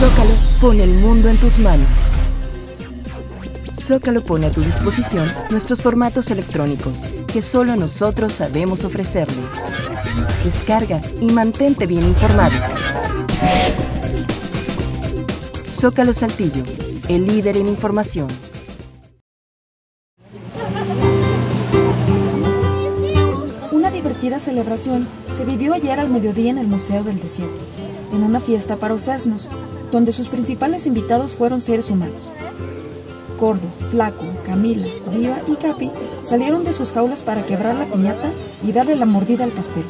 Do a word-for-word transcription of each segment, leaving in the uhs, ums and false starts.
Zócalo pone el mundo en tus manos. Zócalo pone a tu disposición nuestros formatos electrónicos que solo nosotros sabemos ofrecerle. Descarga y mantente bien informado. Zócalo Saltillo, el líder en información. Una divertida celebración se vivió ayer al mediodía en el Museo del Desierto, en una fiesta para osesnos, donde sus principales invitados fueron seres humanos. Gordo, Flaco, Camila, Diva y Capi salieron de sus jaulas para quebrar la piñata y darle la mordida al pastel.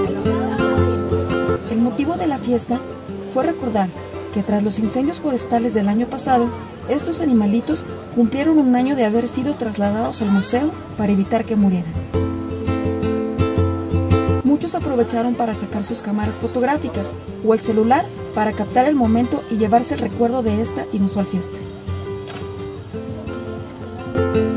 El motivo de la fiesta fue recordar que tras los incendios forestales del año pasado, estos animalitos cumplieron un año de haber sido trasladados al museo para evitar que murieran. Muchos aprovecharon para sacar sus cámaras fotográficas o el celular para captar el momento y llevarse el recuerdo de esta inusual fiesta.